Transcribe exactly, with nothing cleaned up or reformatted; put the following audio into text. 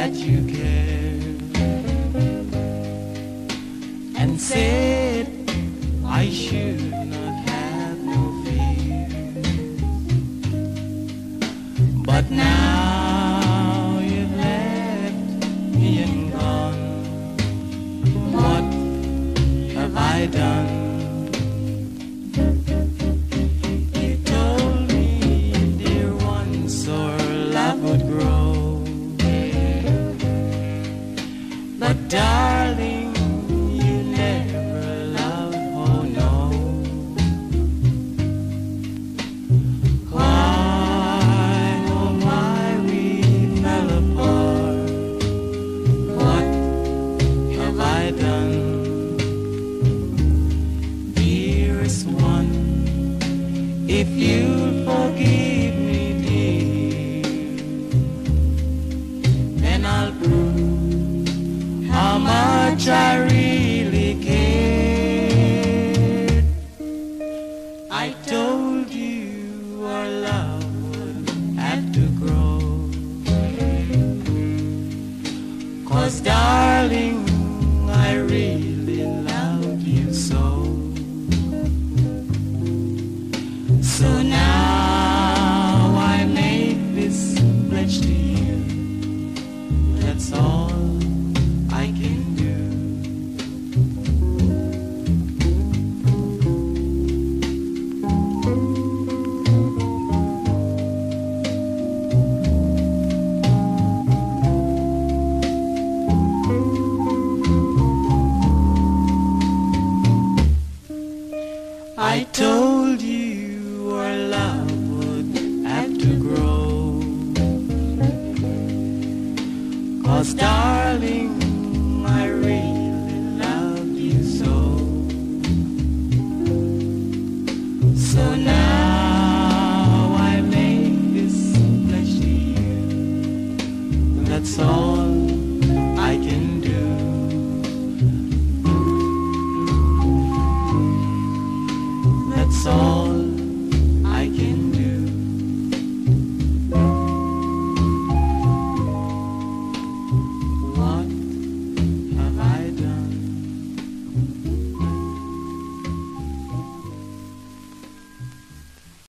that you care, and said I should not have no fear. But now you've left me and gone. What have I done? You told me, dear once, our love would grow. But darling, you never loved, oh no. Why, oh why we fell apart? What have I done? Dearest one, if you'll forgive me, dear, then I'll prove how much I really cared. I told you our love would have to grow, 'cause darling, I really loved you so. So now I make this pledge to you. That's all I can do. I told you our love would have to grow, 'cause darling,